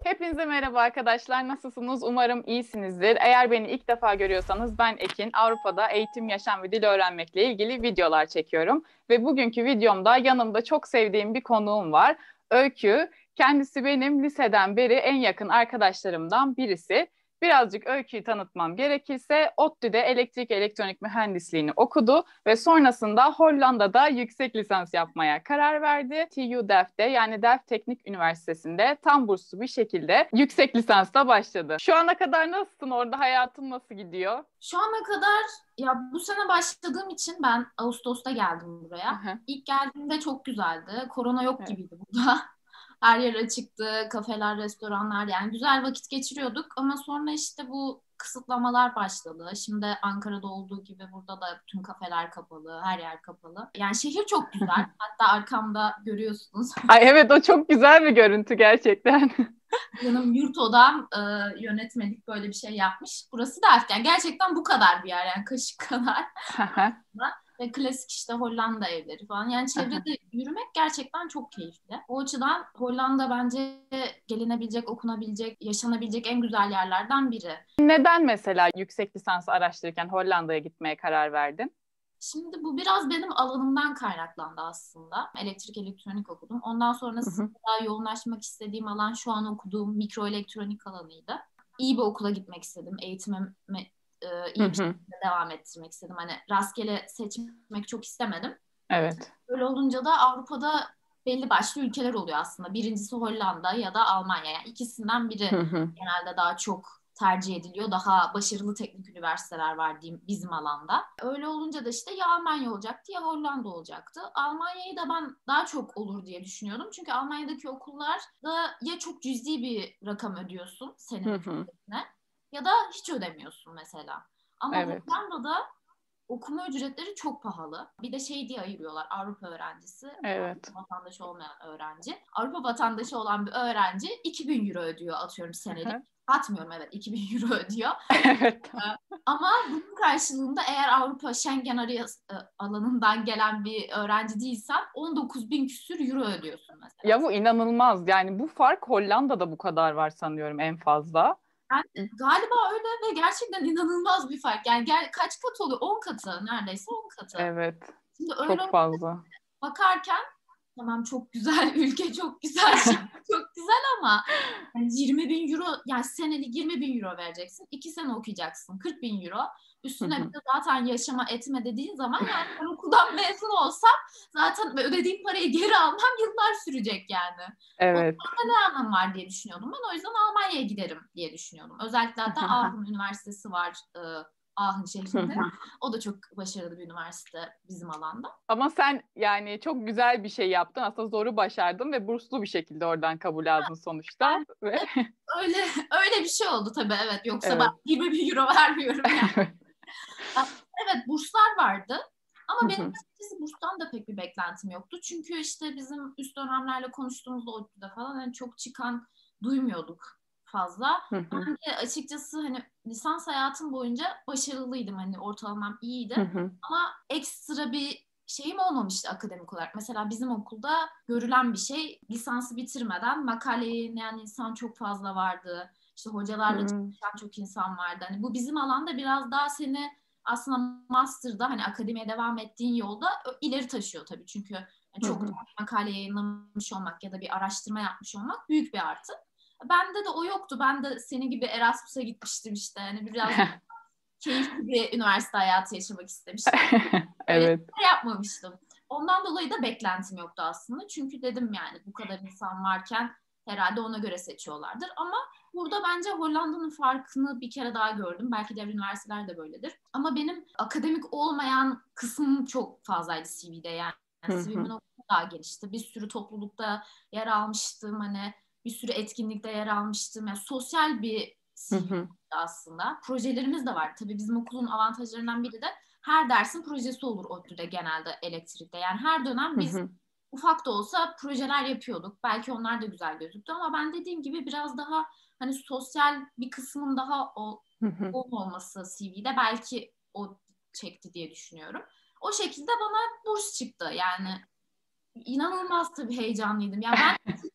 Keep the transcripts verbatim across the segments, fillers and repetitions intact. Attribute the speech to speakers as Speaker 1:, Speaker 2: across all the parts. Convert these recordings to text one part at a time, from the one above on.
Speaker 1: Hepinize merhaba arkadaşlar. Nasılsınız? Umarım iyisinizdir. Eğer beni ilk defa görüyorsanız ben Ekin. Avrupa'da eğitim, yaşam ve dil öğrenmekle ilgili videolar çekiyorum. Ve bugünkü videomda yanımda çok sevdiğim bir konuğum var. Öykü. Kendisi benim liseden beri en yakın arkadaşlarımdan birisi. Birazcık Öykü'yü tanıtmam gerekirse ODTÜ'de elektrik elektronik mühendisliğini okudu ve sonrasında Hollanda'da yüksek lisans yapmaya karar verdi. T U Delft'te yani Delft Teknik Üniversitesi'nde tam burslu bir şekilde yüksek lisansta başladı. Şu ana kadar nasılsın orada? Hayatın nasıl gidiyor?
Speaker 2: Şu ana kadar ya bu sene başladığım için ben Ağustos'ta geldim buraya.
Speaker 1: Hı hı.
Speaker 2: İlk geldiğimde çok güzeldi. Korona yok
Speaker 1: Evet.
Speaker 2: gibiydi burada. Her yer açıktı, kafeler, restoranlar yani güzel vakit geçiriyorduk ama sonra işte bu kısıtlamalar başladı. Şimdi Ankara'da olduğu gibi burada da tüm kafeler kapalı, her yer kapalı. Yani şehir çok güzel. Hatta arkamda görüyorsunuz.
Speaker 1: Ay evet, o çok güzel bir görüntü gerçekten.
Speaker 2: Benim yurt odam e, yönetmelik böyle bir şey yapmış. Burası da yani gerçekten bu kadar bir yer yani kaşık kadar.
Speaker 1: Hı hı.
Speaker 2: Ve klasik işte Hollanda evleri falan. Yani
Speaker 1: Hı hı.
Speaker 2: çevrede yürümek gerçekten çok keyifli. O açıdan Hollanda bence gelinebilecek, okunabilecek, yaşanabilecek en güzel yerlerden biri.
Speaker 1: Neden mesela yüksek lisansı araştırırken Hollanda'ya gitmeye karar verdin?
Speaker 2: Şimdi bu biraz benim alanımdan kaynaklandı aslında. Elektrik elektronik okudum. Ondan
Speaker 1: Hı hı.
Speaker 2: sonrasında yoğunlaşmak istediğim alan şu an okuduğum mikroelektronik alanıydı. İyi bir okula gitmek istedim. Eğitimimi e,
Speaker 1: Hı
Speaker 2: iyi bir
Speaker 1: hı.
Speaker 2: şekilde devam ettirmek istedim. Hani rastgele seçmek çok istemedim.
Speaker 1: Evet.
Speaker 2: Öyle olunca da Avrupa'da belli başlı ülkeler oluyor aslında. Birincisi Hollanda ya da Almanya. Yani ikisinden biri
Speaker 1: Hı hı.
Speaker 2: genelde daha çok tercih ediliyor. Daha başarılı teknik üniversiteler var diyeyim bizim alanda. Öyle olunca da işte ya Almanya olacaktı ya Hollanda olacaktı. Almanya'yı da ben daha çok olur diye düşünüyordum. Çünkü Almanya'daki okullar da ya çok cüzi bir rakam ödüyorsun
Speaker 1: Hı
Speaker 2: senin
Speaker 1: hı.
Speaker 2: ücretine ya da hiç ödemiyorsun mesela. Ama
Speaker 1: Evet.
Speaker 2: Hollanda'da okuma ücretleri çok pahalı. Bir de şey diye ayırıyorlar Avrupa öğrencisi,
Speaker 1: Evet.
Speaker 2: Avrupa vatandaşı olmayan öğrenci. Avrupa vatandaşı olan bir öğrenci iki bin euro ödüyor atıyorum
Speaker 1: Hı
Speaker 2: senelik.
Speaker 1: hı.
Speaker 2: Atmıyorum evet iki bin euro ödüyor.
Speaker 1: Evet.
Speaker 2: Ama bunun karşılığında eğer Avrupa Schengen araya, e, alanından gelen bir öğrenci değilsen on dokuz bin küsür euro ödüyorsun mesela.
Speaker 1: Ya bu inanılmaz. Yani bu fark Hollanda'da bu kadar var sanıyorum en fazla.
Speaker 2: Yani galiba öyle ve gerçekten inanılmaz bir fark. Yani gel, kaç kat oluyor? on katı neredeyse on katı.
Speaker 1: Evet.
Speaker 2: Şimdi öyle
Speaker 1: Çok fazla.
Speaker 2: bakarken tamam çok güzel ülke çok güzel şey çok güzel ama yani yirmi bin euro yani senelik yirmi bin euro vereceksin. iki sene okuyacaksın kırk bin euro.
Speaker 1: Hı
Speaker 2: Üstüne bir
Speaker 1: hı.
Speaker 2: de zaten yaşama etme dediğin zaman yani ben okuldan mezun olsam zaten ödediğim parayı geri almam yıllar sürecek yani. O
Speaker 1: Evet.
Speaker 2: zaman ne anlamı var diye düşünüyordum. Ben o yüzden Almanya'ya giderim diye düşünüyordum. Özellikle hatta Aachen Üniversitesi var e, Aachen şehrinde. O da çok başarılı bir üniversite bizim alanda.
Speaker 1: Ama sen yani çok güzel bir şey yaptın. Aslında zoru başardın ve burslu bir şekilde oradan kabul aldın sonuçta.
Speaker 2: Yani
Speaker 1: Ve
Speaker 2: öyle öyle bir şey oldu tabii evet. Yoksa ben
Speaker 1: evet.
Speaker 2: yirmi bin euro vermiyorum yani. Evet burslar vardı.
Speaker 1: Hı
Speaker 2: Ama benim
Speaker 1: hı.
Speaker 2: açıkçası burstan da pek bir beklentim yoktu. Çünkü işte bizim üst dönemlerle konuştuğumuzda ODTÜ'de falan hani çok çıkan duymuyorduk fazla.
Speaker 1: Hı hı.
Speaker 2: Ben de açıkçası hani lisans hayatım boyunca başarılıydım. Hani ortalamam iyiydi.
Speaker 1: Hı hı.
Speaker 2: Ama ekstra bir şeyim olmamıştı akademik olarak. Mesela bizim okulda görülen bir şey lisansı bitirmeden makale yayınlayan insan çok fazla vardı. İşte hocalarla
Speaker 1: Hı
Speaker 2: çalışan çok insan vardı. Hani bu bizim alanda biraz daha seni aslında master'da hani akademiye devam ettiğin yolda ileri taşıyor tabii. Çünkü yani çok
Speaker 1: hı.
Speaker 2: makale yayınlamış olmak ya da bir araştırma yapmış olmak büyük bir artı. Bende de o yoktu. Ben de senin gibi Erasmus'a gitmiştim işte. Yani biraz keyifli bir üniversite hayatı yaşamak istemiştim. Öyle
Speaker 1: Evet.
Speaker 2: şeyler yapmamıştım. Ondan dolayı da beklentim yoktu aslında. Çünkü dedim yani bu kadar insan varken herhalde ona göre seçiyorlardır. Ama burada bence Hollanda'nın farkını bir kere daha gördüm. Belki diğer üniversiteler de böyledir. Ama benim akademik olmayan kısmım çok fazlaydı C V'de yani.
Speaker 1: Hı
Speaker 2: Yani C V'min
Speaker 1: hı.
Speaker 2: o daha genişti. Bir sürü toplulukta yer almıştım. Hani bir sürü etkinlikte yer almıştım. Yani sosyal bir
Speaker 1: Hı
Speaker 2: C V
Speaker 1: hı.
Speaker 2: aslında. Projelerimiz de var. Tabii bizim okulun avantajlarından biri de her dersin projesi olur ODTÜ'de genelde elektrikte. Yani her dönem
Speaker 1: Hı
Speaker 2: biz
Speaker 1: hı.
Speaker 2: ufak da olsa projeler yapıyorduk. Belki onlar da güzel gözüktü ama ben dediğim gibi biraz daha hani sosyal bir kısmın daha o,
Speaker 1: Hı hı.
Speaker 2: olmaması C V'de belki o çekti diye düşünüyorum. O şekilde bana burs çıktı. Yani inanılmaz tabii heyecanlıydım. Ya ben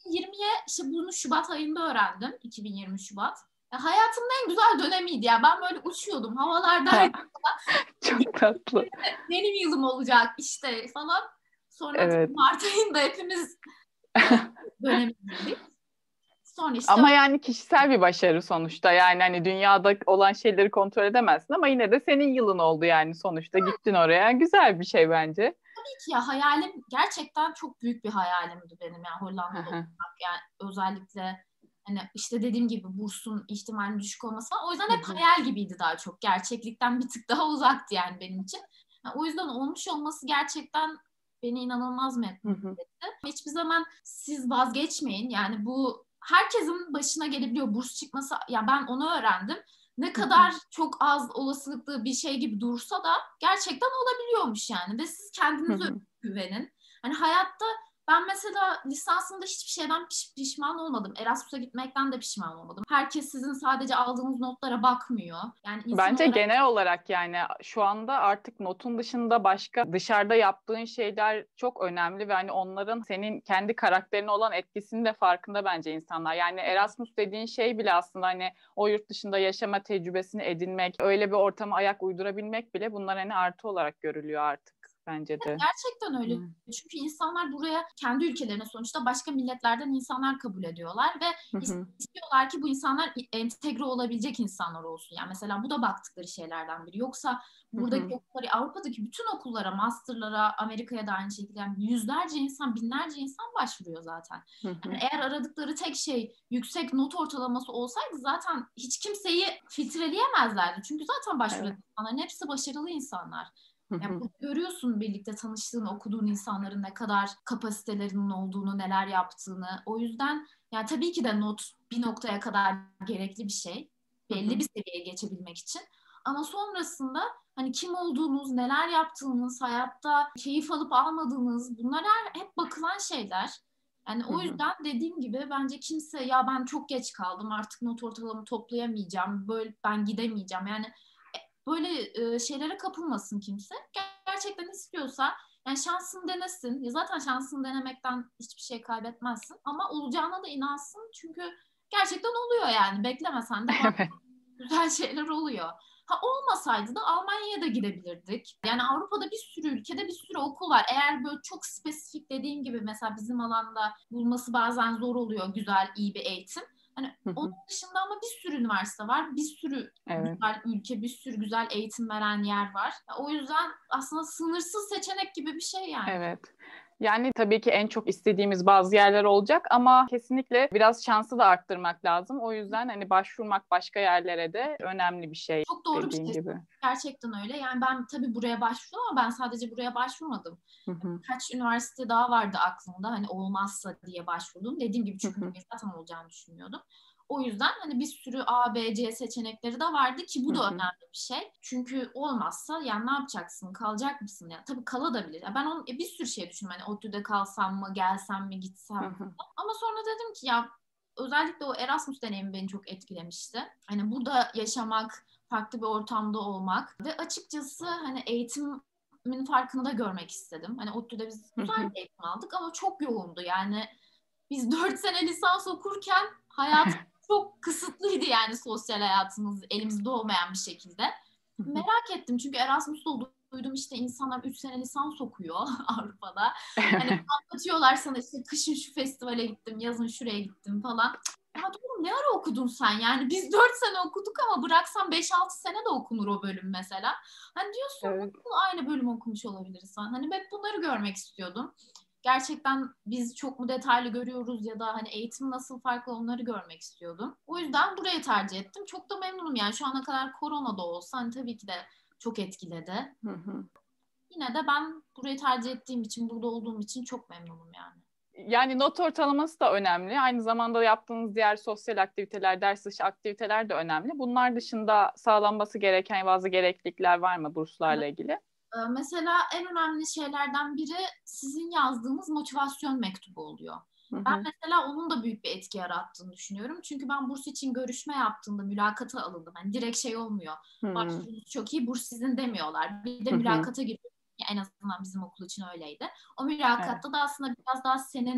Speaker 2: yirmiye işte bunu Şubat ayında öğrendim. iki bin yirmi Şubat. Ya hayatımın en güzel dönemiydi ya. Ben böyle uçuyordum havalardaydım falan.
Speaker 1: Çok tatlı.
Speaker 2: Benim yılım olacak işte falan. Sonra
Speaker 1: Evet.
Speaker 2: Mart ayında hepimiz e, dönemindeydik. Sonra işte
Speaker 1: Ama yani kişisel bir başarı sonuçta. Yani hani dünyada olan şeyleri kontrol edemezsin ama yine de senin yılın oldu yani sonuçta. Gittin oraya. Güzel bir şey bence.
Speaker 2: tabii ki ya hayalim gerçekten çok büyük bir hayalimdi benim yani
Speaker 1: Hı
Speaker 2: Hollanda'da
Speaker 1: hı.
Speaker 2: olmak yani özellikle hani işte dediğim gibi bursun ihtimalinin düşük olması falan. O yüzden
Speaker 1: Hı
Speaker 2: hep
Speaker 1: hı.
Speaker 2: hayal gibiydi daha çok. Gerçeklikten bir tık daha uzaktı yani benim için. Yani o yüzden olmuş olması gerçekten beni inanılmaz
Speaker 1: Hı
Speaker 2: memnun
Speaker 1: hı.
Speaker 2: etti. Hiçbir zaman siz vazgeçmeyin. Yani bu herkesin başına gelebiliyor burs çıkması. Ya ben onu öğrendim. Ne
Speaker 1: Hı hı.
Speaker 2: kadar çok az olasılıklı bir şey gibi dursa da gerçekten olabiliyormuş yani. Ve siz
Speaker 1: Hı
Speaker 2: kendinize
Speaker 1: hı.
Speaker 2: güvenin. Hani hayatta ben mesela lisansımda hiçbir şeyden piş- pişman olmadım. Erasmus'a gitmekten de pişman olmadım. Herkes sizin sadece aldığınız notlara bakmıyor. Yani insan
Speaker 1: Bence
Speaker 2: olarak
Speaker 1: genel olarak yani şu anda artık notun dışında başka dışarıda yaptığın şeyler çok önemli ve hani onların senin kendi karakterine olan etkisinin de farkında bence insanlar. Yani Erasmus dediğin şey bile aslında hani o yurt dışında yaşama tecrübesini edinmek, öyle bir ortama ayak uydurabilmek bile bunlar hani artı olarak görülüyor artık bence de.
Speaker 2: gerçekten öyle.
Speaker 1: Hı
Speaker 2: Çünkü insanlar buraya kendi ülkelerine sonuçta başka milletlerden insanlar kabul ediyorlar ve
Speaker 1: hı. Hı
Speaker 2: istiyorlar ki bu insanlar entegre olabilecek insanlar olsun. Yani mesela bu da baktıkları şeylerden biri. Yoksa
Speaker 1: hı.
Speaker 2: buradaki
Speaker 1: Hı
Speaker 2: okulları, Avrupa'daki bütün okullara, masterlara, Amerika'ya da aynı şekilde yani yüzlerce insan, binlerce insan başvuruyor zaten.
Speaker 1: hı.
Speaker 2: Yani
Speaker 1: Hı.
Speaker 2: eğer aradıkları tek şey yüksek not ortalaması olsaydı zaten hiç kimseyi filtreleyemezlerdi. Çünkü zaten başvuran
Speaker 1: Evet.
Speaker 2: insanların hepsi başarılı insanlar.
Speaker 1: Hı
Speaker 2: Yani
Speaker 1: hı.
Speaker 2: burada görüyorsun birlikte tanıştığın, okuduğun insanların ne kadar kapasitelerinin olduğunu, neler yaptığını. O yüzden yani tabii ki de not bir noktaya kadar gerekli bir şey.
Speaker 1: Hı
Speaker 2: Belli
Speaker 1: hı.
Speaker 2: bir seviyeye geçebilmek için. Ama sonrasında hani kim olduğunuz, neler yaptığınız, hayatta keyif alıp almadığınız bunlar her, hep bakılan şeyler. Yani
Speaker 1: Hı
Speaker 2: o
Speaker 1: hı.
Speaker 2: yüzden dediğim gibi bence kimse ya ben çok geç kaldım artık not ortalamamı toplayamayacağım, böyle ben gidemeyeceğim. Yani böyle e, şeylere kapılmasın kimse. Gerçekten istiyorsa yani şansını denesin. Ya zaten şansını denemekten hiçbir şey kaybetmezsin. Ama olacağına da inansın. Çünkü gerçekten oluyor yani. Beklemesen de bak
Speaker 1: Evet.
Speaker 2: güzel şeyler oluyor. Ha olmasaydı da Almanya'ya da gidebilirdik. Yani Avrupa'da bir sürü ülkede bir sürü okul var. Eğer böyle çok spesifik dediğim gibi mesela bizim alanda bulması bazen zor oluyor güzel, iyi bir eğitim. Hani
Speaker 1: Hı
Speaker 2: onun
Speaker 1: hı.
Speaker 2: dışında ama bir sürü üniversite var. Bir sürü
Speaker 1: Evet.
Speaker 2: güzel ülke, bir sürü güzel eğitim veren yer var. O yüzden aslında sınırsız seçenek gibi bir şey yani.
Speaker 1: Evet. Yani tabii ki en çok istediğimiz bazı yerler olacak ama kesinlikle biraz şansı da arttırmak lazım. O yüzden hani başvurmak başka yerlere de önemli bir şey
Speaker 2: Çok doğru bir
Speaker 1: dediğin
Speaker 2: şey.
Speaker 1: gibi.
Speaker 2: Gerçekten öyle. Yani ben tabii buraya başvurdum ama ben sadece buraya başvurmadım.
Speaker 1: Hı hı.
Speaker 2: Birkaç üniversite daha vardı aklımda. Hani olmazsa diye başvurdum. Dediğim gibi
Speaker 1: Hı
Speaker 2: çünkü
Speaker 1: hı.
Speaker 2: zaten olacağını düşünmüyordum. O yüzden hani bir sürü A, B, C seçenekleri de vardı ki
Speaker 1: Hı
Speaker 2: bu da
Speaker 1: hı.
Speaker 2: önemli bir şey. Çünkü olmazsa yani ne yapacaksın? Kalacak mısın? Yani tabii kalabilir. Yani ben onu, bir sürü şey düşündüm. Hani ODTÜ'de kalsam mı, gelsem mi, gitsem
Speaker 1: Hı
Speaker 2: mi?
Speaker 1: hı.
Speaker 2: Ama sonra dedim ki ya özellikle o Erasmus deneyimi beni çok etkilemişti. Hani burada yaşamak, farklı bir ortamda olmak ve açıkçası hani eğitimin farkını da görmek istedim. Hani ODTÜ'de biz
Speaker 1: Hı
Speaker 2: güzel
Speaker 1: hı.
Speaker 2: bir eğitim aldık ama çok yoğundu. Yani biz dört sene lisans okurken hayat çok kısıtlıydı yani sosyal hayatımız elimizde olmayan bir şekilde.
Speaker 1: Hı hı.
Speaker 2: Merak ettim çünkü Erasmus'ta duydum işte insanlar üç sene lisans okuyor Avrupa'da. Hani anlatıyorlar sana işte kışın şu festivale gittim, yazın şuraya gittim falan. Ya diyorum ne ara okudun sen? Yani biz dört sene okuduk ama bıraksan beş altı sene de okunur o bölüm mesela. Hani diyorsun
Speaker 1: Evet.
Speaker 2: nasıl aynı bölüm okumuş olabilirsin? Hani hep bunları görmek istiyordum. Gerçekten biz çok mu detaylı görüyoruz ya da hani eğitim nasıl farklı onları görmek istiyordum. O yüzden burayı tercih ettim. Çok da memnunum yani şu ana kadar korona da olsa hani tabii ki de çok etkiledi.
Speaker 1: Hı hı.
Speaker 2: Yine de ben burayı tercih ettiğim için, burada olduğum için çok memnunum yani.
Speaker 1: Yani not ortalaması da önemli. Aynı zamanda yaptığınız diğer sosyal aktiviteler, ders dışı aktiviteler de önemli. Bunlar dışında sağlanması gereken bazı gereklilikler var mı burslarla ilgili?
Speaker 2: Ee, Mesela en önemli şeylerden biri sizin yazdığınız motivasyon mektubu oluyor.
Speaker 1: Hı
Speaker 2: Ben
Speaker 1: hı.
Speaker 2: mesela onun da büyük bir etki yarattığını düşünüyorum. Çünkü ben burs için görüşme yaptığımda mülakata alındım. Hani direkt şey olmuyor.
Speaker 1: Hı
Speaker 2: Başvurunuz çok iyi, burs sizin demiyorlar. Bir de
Speaker 1: hı. Hı.
Speaker 2: mülakata giriyorum. En azından bizim okul için öyleydi. O
Speaker 1: Evet.
Speaker 2: mülakatta da aslında biraz daha senin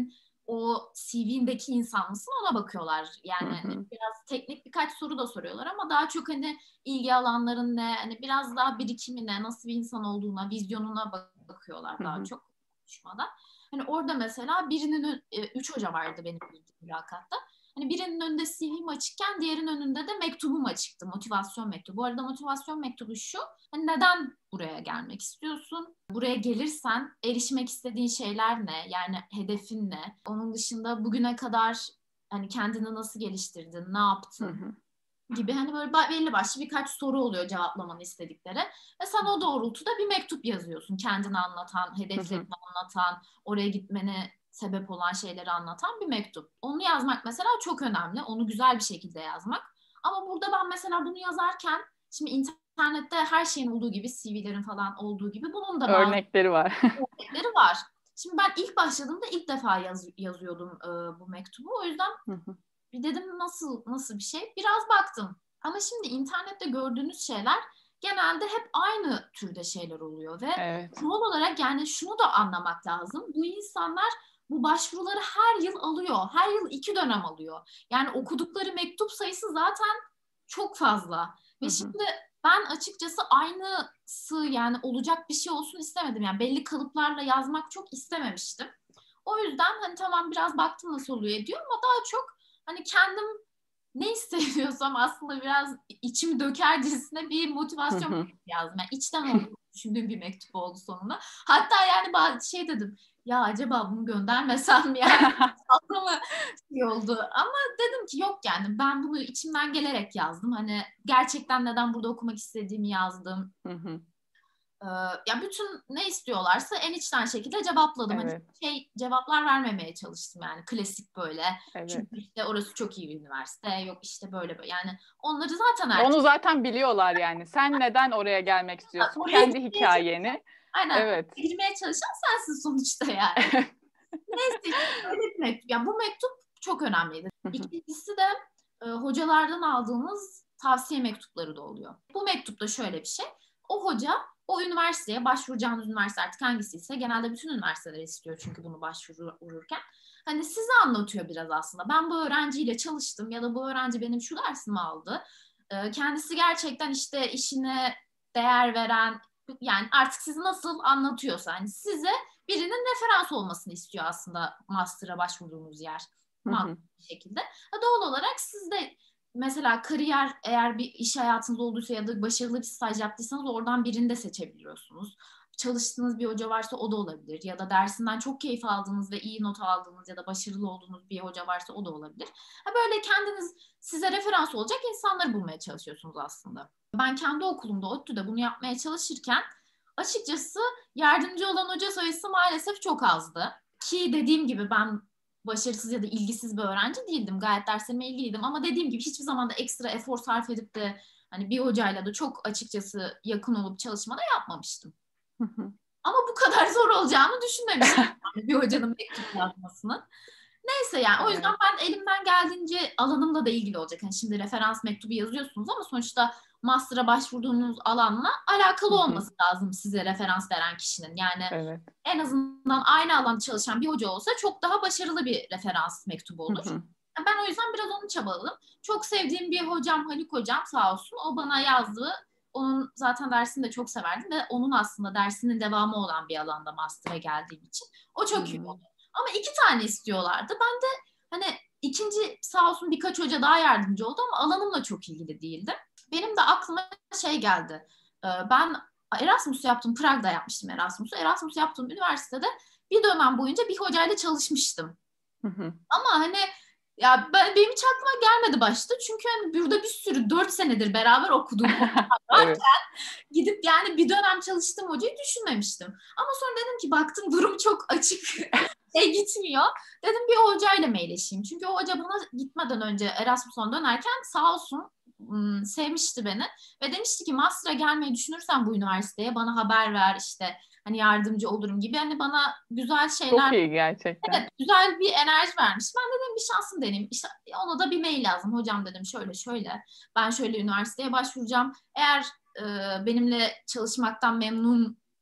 Speaker 2: o C V'ndeki insan mısın ona bakıyorlar. Yani
Speaker 1: Hı hı.
Speaker 2: biraz teknik birkaç soru da soruyorlar ama daha çok hani ilgi alanların ne, hani biraz daha birikimine, nasıl bir insan olduğuna, vizyonuna bakıyorlar
Speaker 1: Hı
Speaker 2: daha
Speaker 1: hı.
Speaker 2: çok konuşmada. Hani orada mesela birinin, e, üç hoca vardı benim bildiğim mülakatta. Hani birinin önünde C V'm açıkken diğerinin önünde de mektubum açıktı. Motivasyon mektubu. Bu arada motivasyon mektubu şu. Hani neden buraya gelmek istiyorsun? Buraya gelirsen erişmek istediğin şeyler ne? Yani hedefin ne? Onun dışında bugüne kadar hani kendini nasıl geliştirdin? Ne
Speaker 1: Hı
Speaker 2: yaptın?
Speaker 1: hı.
Speaker 2: Gibi hani böyle belli başlı birkaç soru oluyor cevaplamanı istedikleri. Ve sen o doğrultuda bir mektup yazıyorsun. Kendini anlatan,
Speaker 1: Hı hı.
Speaker 2: hedeflerini anlatan, oraya gitmene sebep olan şeyleri anlatan bir mektup. Onu yazmak mesela çok önemli. Onu güzel bir şekilde yazmak. Ama burada ben mesela bunu yazarken şimdi internette her şeyin olduğu gibi C V'lerin falan olduğu gibi bunun da bazı
Speaker 1: Örnekleri var.
Speaker 2: örnekleri var. Şimdi ben ilk başladığımda ilk defa yaz, yazıyordum e, bu mektubu. O yüzden
Speaker 1: Hı hı.
Speaker 2: bir dedim nasıl nasıl bir şey? Biraz baktım. Ama şimdi internette gördüğünüz şeyler genelde hep aynı türde şeyler oluyor ve
Speaker 1: Evet.
Speaker 2: doğal olarak yani şunu da anlamak lazım. Bu insanlar bu başvuruları her yıl alıyor. Her yıl iki dönem alıyor. Yani okudukları mektup sayısı zaten çok fazla.
Speaker 1: Hı
Speaker 2: Ve
Speaker 1: hı.
Speaker 2: şimdi ben açıkçası aynısı yani olacak bir şey olsun istemedim. Yani belli kalıplarla yazmak çok istememiştim. O yüzden hani tamam biraz baktım nasıl oluyor diyor ama daha çok hani kendim ne hissediyorsam aslında biraz içimi dökercesine bir
Speaker 1: Hı
Speaker 2: motivasyon
Speaker 1: hı.
Speaker 2: yazdım. Yani içten olduğunu düşündüğüm bir mektup oldu sonunda. Hatta yani bazı şey dedim ya acaba bunu göndermesem mi yani fazla mı şey oldu ama dedim ki yok yani ben bunu içimden gelerek yazdım. Hani gerçekten neden burada okumak istediğimi yazdım.
Speaker 1: Hı hı.
Speaker 2: Ee, ya bütün ne istiyorlarsa en içten şekilde cevapladım. Hani
Speaker 1: Evet.
Speaker 2: şey cevaplar vermemeye çalıştım yani klasik böyle.
Speaker 1: Evet.
Speaker 2: Çünkü işte orası çok iyi bir üniversite. Yok işte böyle böyle. Yani onları zaten
Speaker 1: Onu
Speaker 2: herkes
Speaker 1: zaten biliyorlar yani. Sen neden oraya gelmek istiyorsun?
Speaker 2: oraya
Speaker 1: Kendi
Speaker 2: girmeye çalışan,
Speaker 1: hikayeni.
Speaker 2: aynen
Speaker 1: Evet.
Speaker 2: oraya girmeye çalışan sensin sonuçta yani. Neyse işte böyle bir mektup. Ya bu mektup çok önemliydi.
Speaker 1: Hı hı.
Speaker 2: İkincisi de e, hocalardan aldığımız tavsiye mektupları da oluyor. Bu mektupta şöyle bir şey. O hoca o üniversiteye başvuracağınız üniversite artık hangisiyse genelde bütün üniversiteler istiyor çünkü bunu başvururken. Hani size anlatıyor biraz aslında. Ben bu öğrenciyle çalıştım ya da bu öğrenci benim şu dersimi aldı. E, kendisi gerçekten işte işine değer veren yani artık sizi nasıl anlatıyorsa hani size birinin referans olmasını istiyor aslında master'a başvurduğunuz yer
Speaker 1: Hı hı.
Speaker 2: mantıklı bir şekilde. Ha, doğal olarak siz de mesela kariyer eğer bir iş hayatınız olduysa ya da başarılı bir staj yaptıysanız oradan birini de seçebiliyorsunuz. Çalıştığınız bir hoca varsa o da olabilir. Ya da dersinden çok keyif aldığınız ve iyi not aldığınız ya da başarılı olduğunuz bir hoca varsa o da olabilir. Ha, böyle kendiniz size referans olacak insanları bulmaya çalışıyorsunuz aslında. Ben kendi okulumda ODTÜ'de bunu yapmaya çalışırken açıkçası yardımcı olan hoca sayısı maalesef çok azdı. Ki dediğim gibi ben başarısız ya da ilgisiz bir öğrenci değildim. Gayet derslerime ilgiliydim ama dediğim gibi hiçbir zaman da ekstra efor sarf edip de hani bir hocayla da çok açıkçası yakın olup çalışmada yapmamıştım.
Speaker 1: Hı hı.
Speaker 2: Ama bu kadar zor olacağını düşünmemiştim yani bir hocanın mektup yazmasını. Neyse yani o yüzden
Speaker 1: Evet.
Speaker 2: ben elimden geldiğince alanımla da ilgili olacak. Hani şimdi referans mektubu yazıyorsunuz ama sonuçta master'a başvurduğunuz alanla
Speaker 1: Hı
Speaker 2: alakalı
Speaker 1: hı.
Speaker 2: olması lazım size referans veren kişinin. Yani
Speaker 1: Evet.
Speaker 2: en azından aynı alanda çalışan bir hoca olsa çok daha başarılı bir referans mektubu
Speaker 1: Hı
Speaker 2: olur.
Speaker 1: hı.
Speaker 2: Ben o yüzden biraz onu çabaladım. Çok sevdiğim bir hocam Haluk hocam sağ olsun o bana yazdı. Onun zaten dersini de çok severdim ve onun aslında dersinin devamı olan bir alanda master'a geldiğim için o
Speaker 1: Hı
Speaker 2: çok iyi
Speaker 1: hı.
Speaker 2: oldu. Ama iki tane istiyorlardı. Ben de hani ikinci sağ olsun birkaç hoca daha yardımcı oldu ama alanımla çok ilgili değildi. Benim de aklıma şey geldi. Ee, Ben Erasmus yaptım. Prag'da yapmıştım Erasmus'u. Erasmus yaptığım üniversitede bir dönem boyunca bir hocayla çalışmıştım.
Speaker 1: Hı hı.
Speaker 2: Ama hani ya ben, benim hiç aklıma gelmedi başta. Çünkü hani burada bir sürü dört senedir beraber okuduğum hocalar var.
Speaker 1: Evet.
Speaker 2: Gidip yani bir dönem çalıştığım hocayı düşünmemiştim. Ama sonra dedim ki baktım durum çok açık. Şey gitmiyor. Dedim bir hocayla mailleşeyim. Çünkü o hoca bana gitmeden önce Erasmus'tan dönerken sağ olsun ım, sevmişti beni. Ve demişti ki master'a gelmeyi düşünürsen bu üniversiteye bana haber ver işte hani yardımcı olurum gibi. Hani bana güzel
Speaker 1: Çok
Speaker 2: şeyler
Speaker 1: iyi gerçekten.
Speaker 2: evet, güzel bir enerji vermiş. Ben de dedim bir şansım deneyim. İşte ona da bir mail yazdım. Hocam dedim şöyle şöyle. Ben şöyle üniversiteye başvuracağım. Eğer e, benimle çalışmaktan memnun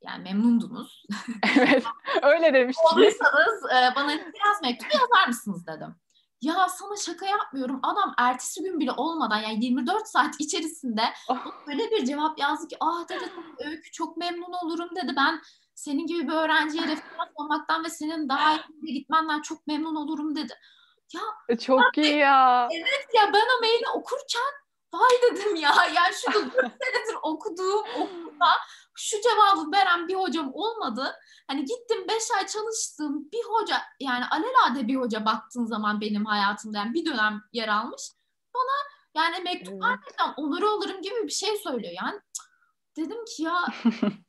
Speaker 2: Yani memnundunuz.
Speaker 1: Evet, öyle demiştim.
Speaker 2: Olursanız e, bana biraz mektup yazar mısınız dedim. Ya sana şaka yapmıyorum. Adam ertesi gün bile olmadan yani yirmi dört saat içerisinde
Speaker 1: Oh,
Speaker 2: öyle bir cevap yazdı ki ah dedi Öykü çok memnun olurum dedi. Ben senin gibi bir öğrenciye referans olmaktan ve senin daha iyi gitmenden çok memnun olurum dedi. Ya
Speaker 1: çok iyi ya.
Speaker 2: evet ya ben o maili okurken vay dedim ya yani şurada dört senedir okuduğum okulda şu cevabı veren bir hocam olmadı. Hani gittim beş ay çalıştım bir hoca yani alelade bir hoca baktığın zaman benim hayatımda yani bir dönem yer almış. Bana yani mektup
Speaker 1: Evet.
Speaker 2: vermeden onuru alırım gibi bir şey söylüyor. Yani cık, dedim ki ya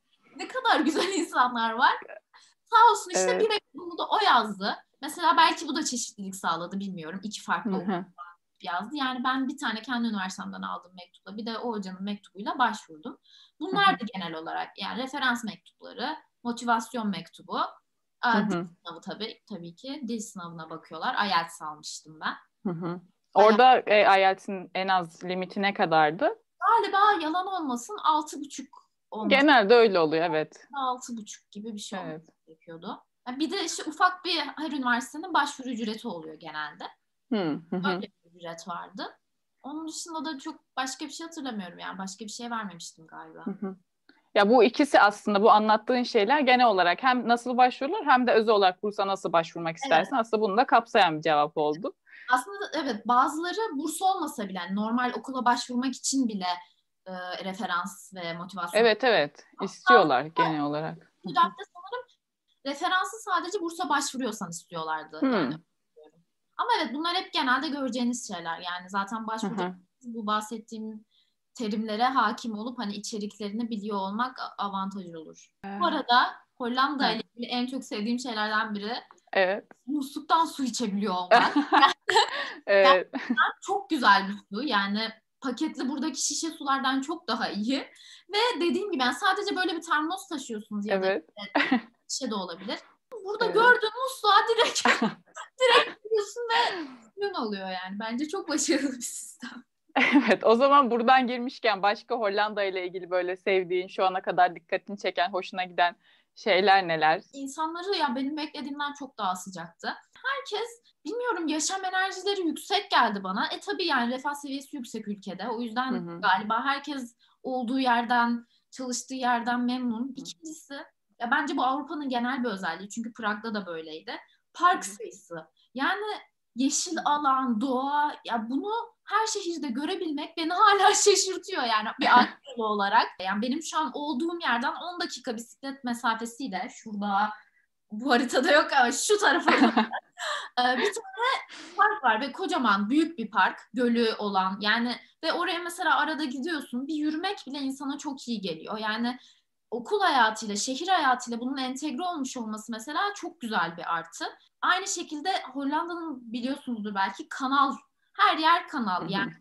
Speaker 2: ne kadar güzel insanlar var. Sağ olsun işte
Speaker 1: Evet.
Speaker 2: bir mektubumu da o yazdı. Mesela belki bu da çeşitlilik sağladı bilmiyorum. İki
Speaker 1: Hı
Speaker 2: farklı okul
Speaker 1: hı.
Speaker 2: yazdı. Yani ben bir tane kendi üniversitemden aldığım mektupla bir de o hocanın mektubuyla başvurdum.
Speaker 1: Hı
Speaker 2: Bunlar
Speaker 1: hı.
Speaker 2: da genel olarak yani referans mektupları, motivasyon mektubu,
Speaker 1: Hı
Speaker 2: aa, dil
Speaker 1: hı.
Speaker 2: sınavı tabii tabii ki dil sınavına bakıyorlar. I E L T S almıştım ben.
Speaker 1: Hı hı.
Speaker 2: Bayağı,
Speaker 1: Orada e, I E L T S'in en az limiti ne kadardı?
Speaker 2: galiba yalan olmasın altı buçuk olması,
Speaker 1: Genelde öyle oluyor, evet.
Speaker 2: altı buçuk gibi bir şey olması
Speaker 1: Evet.
Speaker 2: gerekiyordu. Yani bir de işte ufak bir her üniversitenin başvuru ücreti oluyor genelde.
Speaker 1: Hı hı. Hı.
Speaker 2: Öyle bir ücret vardı. Onun dışında da çok başka bir şey hatırlamıyorum yani. Başka bir şey vermemiştim galiba.
Speaker 1: Hı hı. Ya bu ikisi aslında, bu anlattığın şeyler genel olarak hem nasıl başvurulur hem de özel olarak bursa nasıl başvurmak
Speaker 2: Evet.
Speaker 1: istersin. Aslında bunu da kapsayan bir cevap oldu.
Speaker 2: Aslında evet bazıları burs olmasa bile yani normal okula başvurmak için bile e, referans ve motivasyon.
Speaker 1: Evet, evet, istiyorlar genel olarak. Hı hı.
Speaker 2: Müdahale sanırım referansı sadece bursa başvuruyorsan istiyorlardı yani.
Speaker 1: Hı
Speaker 2: Ama evet bunlar hep genelde göreceğiniz şeyler. Yani zaten
Speaker 1: hı.
Speaker 2: başvuruda
Speaker 1: Hı.
Speaker 2: bu bahsettiğim terimlere hakim olup hani içeriklerini biliyor olmak avantajı olur. Bu arada Hollanda
Speaker 1: Hı.
Speaker 2: ile ilgili en çok sevdiğim şeylerden biri
Speaker 1: Evet.
Speaker 2: musluktan su içebiliyor olmak. Yani
Speaker 1: Evet.
Speaker 2: çok güzel bir su. Yani paketli buradaki şişe sulardan çok daha iyi. Ve dediğim gibi yani sadece böyle bir termos taşıyorsunuz ya da
Speaker 1: Evet.
Speaker 2: işte şişe de olabilir. Burada
Speaker 1: Evet.
Speaker 2: gördüğün musluğa direkt direkt giriyorsun ve suyun oluyor yani. Bence çok başarılı bir sistem.
Speaker 1: Evet, o zaman buradan girmişken başka Hollanda ile ilgili böyle sevdiğin, şu ana kadar dikkatini çeken, hoşuna giden şeyler neler?
Speaker 2: İnsanları ya benim beklediğimden çok daha sıcaktı. Herkes bilmiyorum yaşam enerjileri yüksek geldi bana. E tabii yani refah seviyesi yüksek ülkede. O
Speaker 1: Hı
Speaker 2: yüzden
Speaker 1: hı.
Speaker 2: galiba herkes olduğu yerden, çalıştığı yerden memnun.
Speaker 1: Hı
Speaker 2: İkincisi ya bence bu Avrupa'nın genel bir özelliği. Çünkü Prag'da da böyleydi.
Speaker 1: hı.
Speaker 2: Park sayısı. Yani yeşil
Speaker 1: Hı hı.
Speaker 2: alan, doğa ya bunu her şehirde görebilmek beni hala şaşırtıyor yani bir Ankaralı olarak. Yani benim şu an olduğum yerden on dakika bisiklet mesafesiyle şurada bu haritada yok ama şu tarafa doğru e, bir tane park var ve kocaman büyük bir park gölü olan yani ve oraya mesela arada gidiyorsun bir yürümek bile insana çok iyi geliyor. Yani okul hayatıyla, şehir hayatıyla bunun entegre olmuş olması mesela çok güzel bir artı. Aynı şekilde Hollanda'nın biliyorsunuzdur belki kanal, her yer
Speaker 1: Hı
Speaker 2: kanal. Yani
Speaker 1: hı.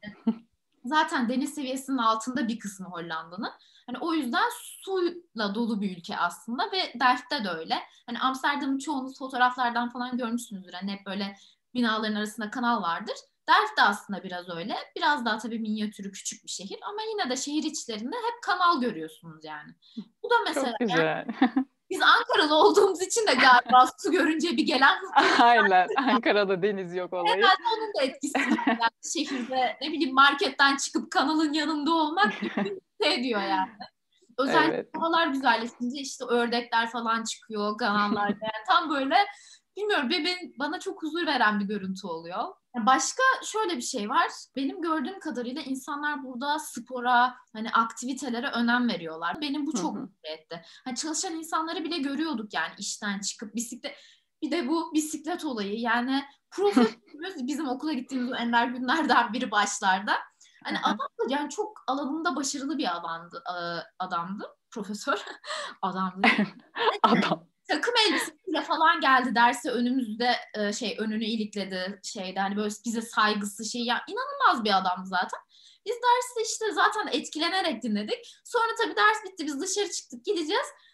Speaker 2: zaten deniz seviyesinin altında bir kısmı Hollanda'nın. Hani o yüzden suyla dolu bir ülke aslında ve Delft'te de öyle. Hani Amsterdam'ın çoğunuz fotoğraflardan falan görmüşsünüzdür. Hani hep böyle binaların arasında kanal vardır. Delft de aslında biraz öyle. Biraz daha tabii minyatürü küçük bir şehir ama yine de şehir içlerinde hep kanal görüyorsunuz yani. Bu da mesela
Speaker 1: Çok güzel.
Speaker 2: biz Ankaralı olduğumuz için de galiba su görünce bir gelen mutluluk
Speaker 1: Aynen. Ankara'da deniz yok olayı.
Speaker 2: herhalde onun da etkisi var. Yani şehirde ne bileyim marketten çıkıp kanalın yanında olmak bir şey diyor yani. Özellikle
Speaker 1: Evet.
Speaker 2: havalar güzelleşince işte ördekler falan çıkıyor kanallarda. Yani tam böyle bilmiyorum benim, bana çok huzur veren bir görüntü oluyor. Başka şöyle bir şey var. Benim gördüğüm kadarıyla insanlar burada spora, hani aktivitelere önem veriyorlar. Benim bu
Speaker 1: Hı
Speaker 2: çok
Speaker 1: hı.
Speaker 2: mutlu etti. Hani çalışan insanları bile görüyorduk yani işten çıkıp bisiklet bir de bu bisiklet olayı yani profesörümüz bizim okula gittiğimiz o ender günlerden biri başlarda.
Speaker 1: Hı
Speaker 2: Hani
Speaker 1: hı.
Speaker 2: adam da yani çok alanında başarılı bir alandı, e, adamdı. Profesör. Adamdı değil.
Speaker 1: Adam.
Speaker 2: Takım elbisesiyle falan geldi derse önümüzde e, şey önünü ilikledi şeyde hani böyle bize saygısı şey ya inanılmaz bir adamdı zaten. Biz derste işte zaten etkilenerek dinledik. Sonra tabii ders bitti biz dışarı çıktık gideceğiz.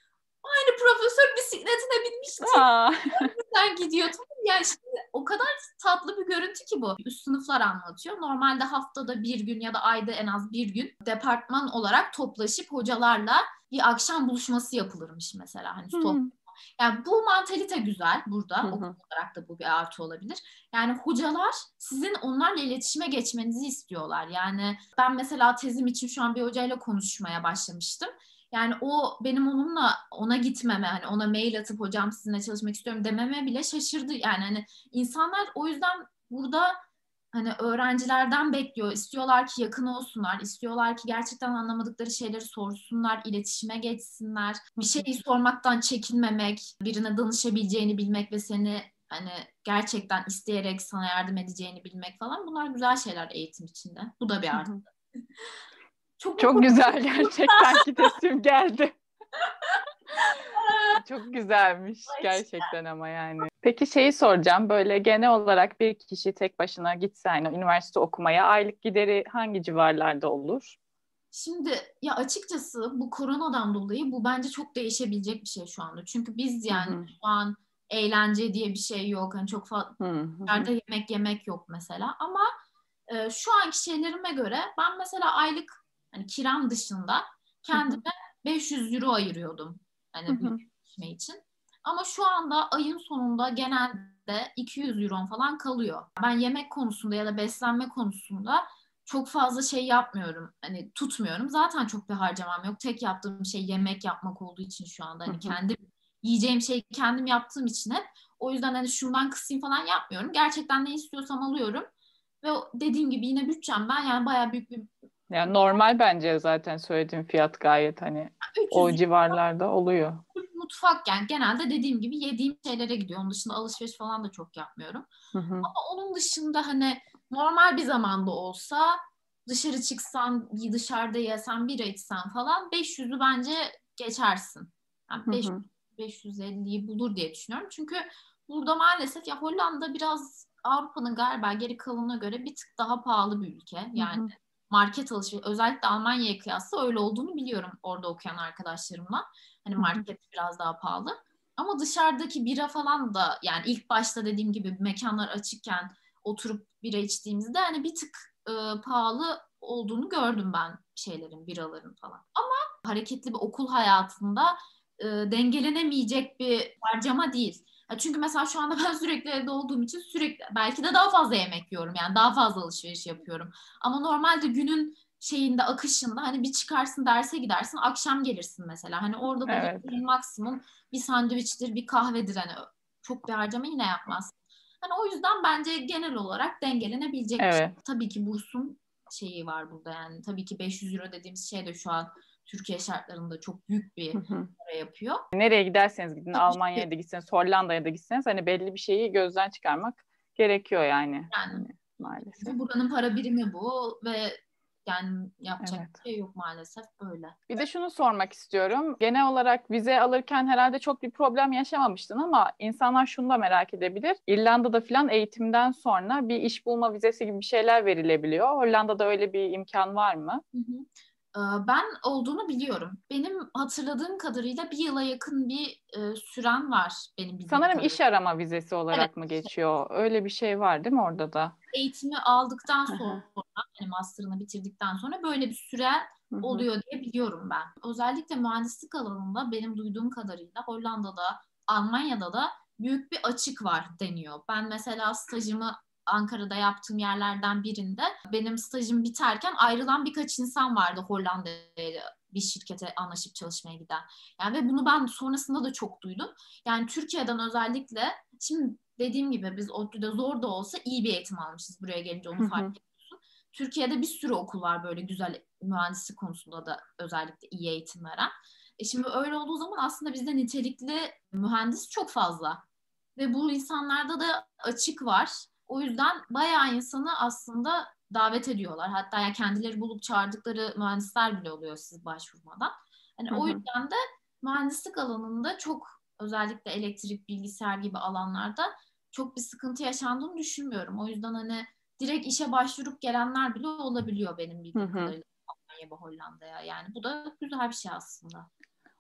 Speaker 2: Aynı profesör bisikletine binmişti.
Speaker 1: Aa.
Speaker 2: Sen gidiyor. Yani şimdi o kadar tatlı bir görüntü ki bu. Üst sınıflar anlatıyor. Normalde haftada bir gün ya da ayda en az bir gün departman olarak toplaşıp hocalarla bir akşam buluşması yapılırmış mesela. Hani stop. Yani bu mantalite güzel burada. Okul olarak da bu bir artı olabilir. Yani hocalar sizin onlarla iletişime geçmenizi istiyorlar. Yani ben mesela tezim için şu an bir hocayla konuşmaya başlamıştım. Yani o benim onunla ona gitmeme, hani ona mail atıp hocam sizinle çalışmak istiyorum dememe bile şaşırdı. Yani hani insanlar o yüzden burada hani öğrencilerden bekliyor. İstiyorlar ki yakın olsunlar. İstiyorlar ki gerçekten anlamadıkları şeyleri sorsunlar, iletişime geçsinler. Bir şeyi sormaktan çekinmemek, birine danışabileceğini bilmek ve seni hani gerçekten isteyerek sana yardım edeceğini bilmek falan. Bunlar güzel şeyler eğitim içinde. Bu da bir artı.
Speaker 1: Çok, Çok güzel gerçekten Gitesim geldi. Çok güzelmiş gerçekten ama yani. Peki şeyi soracağım, böyle genel olarak bir kişi tek başına gitse yani üniversite okumaya aylık gideri hangi civarlarda olur?
Speaker 2: Şimdi ya açıkçası bu koronadan dolayı bu bence çok değişebilecek bir şey şu anda. Çünkü biz yani
Speaker 1: Hı-hı.
Speaker 2: şu an eğlence diye bir şey yok. Hani çok fazla yerde yemek yemek yok mesela. Ama e, şu anki şeylerime göre ben mesela aylık hani kiram dışında kendime beş yüz euro ayırıyordum. Hani bir içme için. Ama şu anda ayın sonunda genelde iki yüz euro falan kalıyor. Ben yemek konusunda ya da beslenme konusunda çok fazla şey yapmıyorum. Hani tutmuyorum. Zaten çok bir harcamam yok. Tek yaptığım şey yemek yapmak olduğu için şu anda. Hani kendim yiyeceğim şeyi kendim yaptığım için hep. O yüzden hani şundan kısayım falan yapmıyorum. Gerçekten ne istiyorsam alıyorum. Ve dediğim gibi yine bütçemden yani bayağı büyük bir...
Speaker 1: Yani normal bence zaten söylediğim fiyat gayet hani o civarlarda oluyor.
Speaker 2: Mutfak yani genelde dediğim gibi yediğim şeylere gidiyor. Onun dışında alışveriş falan da çok yapmıyorum.
Speaker 1: Hı hı.
Speaker 2: Ama onun dışında hani normal bir zamanda olsa dışarı çıksan, dışarıda yesen, bira içsen falan beş yüzü bence geçersin. Yani beş yüz, beş yüz elliyi bulur diye düşünüyorum. Çünkü burada maalesef ya Hollanda biraz Avrupa'nın galiba geri kalanına göre bir tık daha pahalı bir ülke. Yani
Speaker 1: Hı hı.
Speaker 2: market alışveriş özellikle Almanya'ya kıyasla öyle olduğunu biliyorum orada okuyan arkadaşlarımla. Hani market biraz daha pahalı. Ama dışarıdaki bira falan da yani ilk başta dediğim gibi mekanlar açıkken oturup bira içtiğimizde hani bir tık e, pahalı olduğunu gördüm ben şeylerin, biraların falan. Ama hareketli bir okul hayatında e, dengelenemeyecek bir harcama değil. Ya çünkü mesela şu anda ben sürekli evde olduğum için sürekli belki de daha fazla yemek yiyorum yani daha fazla alışveriş yapıyorum. Ama normalde günün şeyinde akışında hani bir çıkarsın derse gidersin akşam gelirsin mesela. Hani orada da
Speaker 1: Evet.
Speaker 2: maksimum bir sandviçtir bir kahvedir hani çok bir harcama yine yapmaz. Hani o yüzden bence genel olarak dengelenebilecek bir şey.
Speaker 1: Evet.
Speaker 2: Tabii ki bursun şeyi var burada yani. Tabii ki beş yüz euro dediğimiz şey de şu an Türkiye şartlarında çok büyük bir para yapıyor.
Speaker 1: Nereye giderseniz gidin, Almanya'ya da gitseniz, Hollanda'ya da gitseniz hani belli bir şeyi gözden çıkarmak gerekiyor yani.
Speaker 2: Yani
Speaker 1: Hani maalesef.
Speaker 2: buranın para birimi bu ve yani yapacak
Speaker 1: Evet.
Speaker 2: bir şey yok maalesef böyle.
Speaker 1: Bir de şunu sormak istiyorum. Genel olarak vize alırken herhalde çok bir problem yaşamamıştın ama insanlar şunu da merak edebilir. İrlanda'da falan eğitimden sonra bir iş bulma vizesi gibi bir şeyler verilebiliyor. Hollanda'da öyle bir imkan var mı?
Speaker 2: Hı hı. Ben olduğunu biliyorum. Benim hatırladığım kadarıyla bir yıla yakın bir e, süren var benim bildiğim
Speaker 1: Sanırım
Speaker 2: kadarıyla.
Speaker 1: iş arama vizesi
Speaker 2: Evet.
Speaker 1: olarak mı geçiyor? Öyle bir şey var değil mi orada da?
Speaker 2: Eğitimi aldıktan
Speaker 1: Hı hı.
Speaker 2: sonra, yani master'ını bitirdikten sonra böyle bir süre
Speaker 1: Hı hı.
Speaker 2: oluyor diye biliyorum ben. Özellikle mühendislik alanında benim duyduğum kadarıyla Hollanda'da, Almanya'da da büyük bir açık var deniyor. Ben mesela stajımı Ankara'da yaptığım yerlerden birinde benim stajım biterken ayrılan birkaç insan vardı Hollanda'ya bir şirkete anlaşıp çalışmaya giden. Yani ve bunu ben sonrasında da çok duydum. Yani Türkiye'den özellikle şimdi dediğim gibi biz ODTÜ'de zor da olsa iyi bir eğitim almışız buraya gelince onu
Speaker 1: Hı
Speaker 2: fark
Speaker 1: hı.
Speaker 2: ediyorsun. Türkiye'de bir sürü okul var böyle güzel mühendislik konusunda da özellikle iyi eğitim veren. E şimdi öyle olduğu zaman aslında bizde nitelikli mühendis çok fazla. Ve bu insanlarda da açık var. O yüzden bayağı insanı aslında davet ediyorlar. Hatta ya kendileri bulup çağırdıkları mühendisler bile oluyor siz başvurmadan. Hani
Speaker 1: Hı
Speaker 2: o
Speaker 1: hı.
Speaker 2: yüzden de mühendislik alanında çok özellikle elektrik, bilgisayar gibi alanlarda çok bir sıkıntı yaşandığını düşünmüyorum. O yüzden hani direkt işe başvurup gelenler bile olabiliyor benim
Speaker 1: Hı
Speaker 2: bildiğim
Speaker 1: hı.
Speaker 2: kadarıyla Almanya ve Hollanda'ya. Yani bu da güzel bir şey aslında.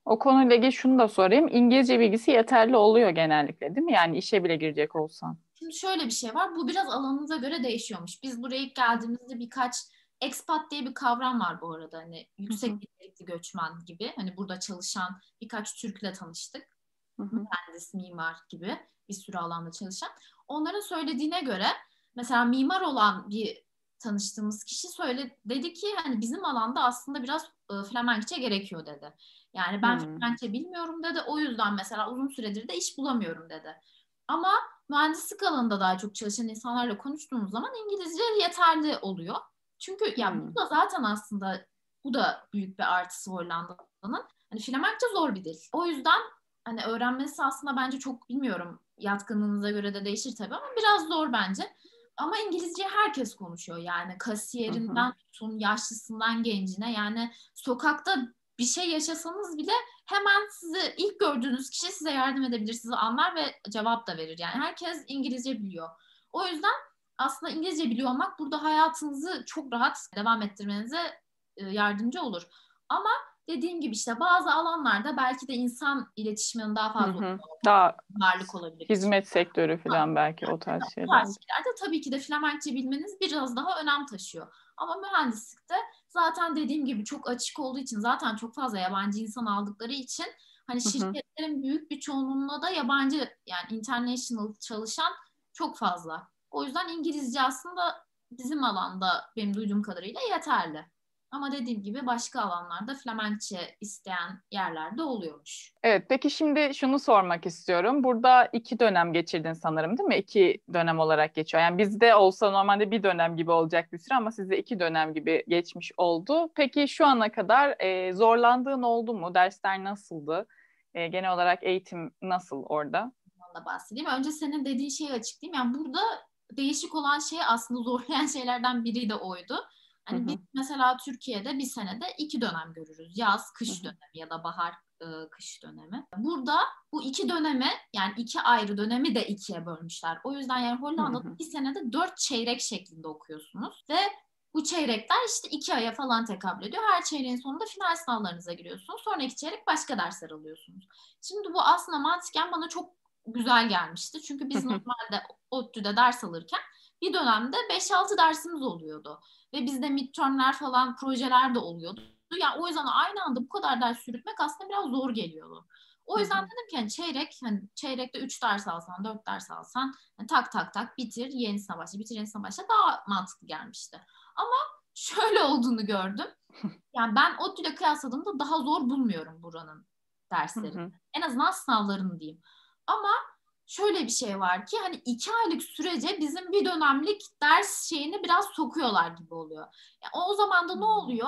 Speaker 1: O konuyla ilgili şunu da sorayım. İngilizce bilgisi yeterli oluyor genellikle, değil mi? Yani işe bile girecek olsan.
Speaker 2: Şimdi şöyle bir şey var. Bu biraz alanınıza göre değişiyormuş. Biz buraya ilk geldiğimizde birkaç expat diye bir kavram var bu arada. Hani
Speaker 1: Hı
Speaker 2: yüksek
Speaker 1: hı,
Speaker 2: nitelikli göçmen gibi. Hani burada çalışan birkaç Türk'le tanıştık.
Speaker 1: hı hı,
Speaker 2: Mühendis, mimar gibi bir sürü alanda çalışan. Onların söylediğine göre mesela mimar olan bir tanıştığımız kişi söyle dedi ki hani bizim alanda aslında biraz e, Flemenkçe gerekiyor dedi. Yani ben
Speaker 1: hı
Speaker 2: Flemenkçe bilmiyorum dedi. O yüzden mesela uzun süredir de iş bulamıyorum dedi. Ama mühendislik alanında daha çok çalışan insanlarla konuştuğumuz zaman İngilizce yeterli oluyor. Çünkü ya
Speaker 1: hı,
Speaker 2: bu da zaten aslında bu da büyük bir artısı Hollanda'nın. Hani Flemenkçe zor bir dil. O yüzden hani öğrenmesi aslında bence çok bilmiyorum yatkınlığınıza göre de değişir tabii ama biraz zor bence. Ama İngilizce herkes konuşuyor yani
Speaker 1: hı hı.
Speaker 2: kasiyerinden tutun yaşlısından gencine yani sokakta bir şey yaşasanız bile hemen sizi ilk gördüğünüz kişi size yardım edebilir, sizi anlar ve cevap da verir. Yani herkes İngilizce biliyor. O yüzden aslında İngilizce biliyor olmak burada hayatınızı çok rahat devam ettirmenize e, yardımcı olur. Ama dediğim gibi işte bazı alanlarda belki de insan iletişiminin daha
Speaker 1: Hı
Speaker 2: fazla
Speaker 1: hı.
Speaker 2: olduğu
Speaker 1: Daha
Speaker 2: varlık olabilir için.
Speaker 1: hizmet sektörü falan belki o
Speaker 2: Mesela
Speaker 1: tarz
Speaker 2: bu tarz
Speaker 1: şeylerde.
Speaker 2: şeylerde tabii ki de Flemenkçe bilmeniz biraz daha önem taşıyor. Ama mühendislikte zaten dediğim gibi çok açık olduğu için zaten çok fazla yabancı insan aldıkları için hani
Speaker 1: Hı hı.
Speaker 2: şirketlerin büyük bir çoğunluğunda da yabancı yani international çalışan çok fazla. O yüzden İngilizce aslında bizim alanda benim duyduğum kadarıyla yeterli. Ama dediğim gibi başka alanlarda Flemenkçe isteyen yerlerde oluyormuş.
Speaker 1: Evet, peki şimdi şunu sormak istiyorum. Burada iki dönem geçirdin sanırım, değil mi? İki dönem olarak geçiyor. Yani bizde olsa normalde bir dönem gibi olacak bir süre ama sizde iki dönem gibi geçmiş oldu. Peki şu ana kadar e, zorlandığın oldu mu? Dersler nasıldı? E, genel olarak eğitim nasıl orada?
Speaker 2: Da bahsedeyim. Önce senin dediğin şeyi açıklayayım. Yani burada değişik olan şey aslında zorlayan şeylerden biri de oydu.
Speaker 1: Hı
Speaker 2: Hani biz
Speaker 1: hı,
Speaker 2: mesela Türkiye'de bir senede iki dönem görürüz. Yaz,
Speaker 1: hı
Speaker 2: kış
Speaker 1: hı,
Speaker 2: dönemi ya da bahar, e, kış dönemi. Burada bu iki dönemi yani iki ayrı dönemi de ikiye bölmüşler. O yüzden yani
Speaker 1: hı
Speaker 2: Hollanda'da
Speaker 1: hı,
Speaker 2: bir senede dört çeyrek şeklinde okuyorsunuz. Ve bu çeyrekler işte iki aya falan tekabül ediyor. Her çeyreğin sonunda final sınavlarınıza giriyorsunuz. Sonraki çeyrek başka dersler alıyorsunuz. Şimdi bu aslında mantıken bana çok güzel gelmişti. Çünkü
Speaker 1: hı
Speaker 2: biz
Speaker 1: hı,
Speaker 2: normalde ODTÜ'de ders alırken bir dönemde beş altı dersimiz oluyordu. Ve bizde midtermler falan projeler de oluyordu. Yani o yüzden aynı anda bu kadar ders yürütmek aslında biraz zor geliyordu. O
Speaker 1: hı
Speaker 2: yüzden
Speaker 1: hı,
Speaker 2: dedim ki hani çeyrek, hani çeyrekte üç ders alsan, dört ders alsan hani tak tak tak bitir, yenisine başla, bitir, yenisine başla daha mantıklı gelmişti. Ama şöyle olduğunu gördüm. Yani ben ODTÜ'yle kıyasladığımda daha zor bulmuyorum buranın
Speaker 1: hı
Speaker 2: dersleri.
Speaker 1: hı,
Speaker 2: En azından sınavlarını diyeyim. Ama şöyle bir şey var ki hani iki aylık sürece bizim bir dönemlik ders şeyini biraz sokuyorlar gibi oluyor. Yani o zaman da
Speaker 1: hı.
Speaker 2: ne oluyor?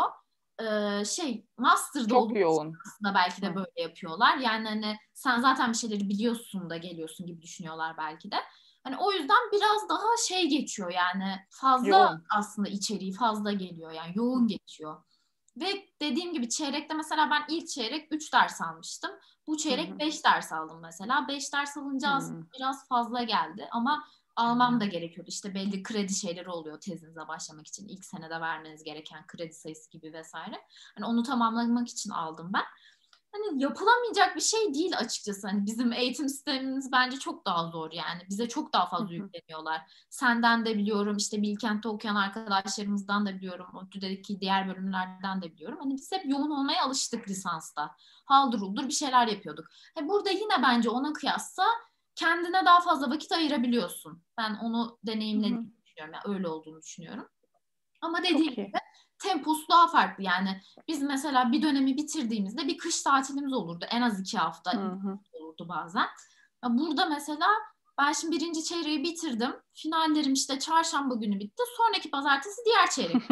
Speaker 2: Ee, şey master'da
Speaker 1: Çok
Speaker 2: olduğu için
Speaker 1: yoğun.
Speaker 2: aslında belki de
Speaker 1: Hı
Speaker 2: böyle yapıyorlar. Yani hani sen zaten bir şeyleri biliyorsun da geliyorsun gibi düşünüyorlar belki de. Hani o yüzden biraz daha şey geçiyor yani fazla
Speaker 1: yoğun.
Speaker 2: aslında içeriği fazla geliyor yani
Speaker 1: Hı
Speaker 2: yoğun geçiyor. Ve dediğim gibi çeyrekte mesela ben ilk çeyrek üç ders almıştım. Bu
Speaker 1: hı,
Speaker 2: çeyrek
Speaker 1: hı
Speaker 2: beş ders aldım mesela. Beş ders alınca aslında
Speaker 1: hı.
Speaker 2: biraz fazla geldi ama almam da gerekiyordu. İşte belli kredi şeyleri oluyor tezinize başlamak için. İlk senede vermeniz gereken kredi sayısı gibi vesaire. Hani onu tamamlamak için aldım ben. Hani yapılamayacak bir şey değil açıkçası. Hani bizim eğitim sistemimiz bence çok daha zor yani. Bize çok daha
Speaker 1: Hı
Speaker 2: fazla
Speaker 1: hı.
Speaker 2: yükleniyorlar. Senden de biliyorum, işte Bilkent'te okuyan arkadaşlarımızdan da biliyorum, ODTÜ'deki diğer bölümlerden de biliyorum. Hani biz hep yoğun olmaya alıştık lisansta. Haldır uldur bir şeyler yapıyorduk. He burada yine bence ona kıyasla kendine daha fazla vakit ayırabiliyorsun. Ben onu
Speaker 1: Hı hı.
Speaker 2: deneyimlediğimi düşünüyorum. Yani öyle olduğunu düşünüyorum. Ama dediğim
Speaker 1: Çok
Speaker 2: gibi
Speaker 1: iyi.
Speaker 2: temposu daha farklı. Yani biz mesela bir dönemi bitirdiğimizde bir kış tatilimiz olurdu. En az iki hafta
Speaker 1: Hı hı.
Speaker 2: olurdu bazen. Ya burada mesela ben şimdi birinci çeyreği bitirdim. Finallerim işte çarşamba günü bitti. Sonraki pazartesi diğer çeyrek.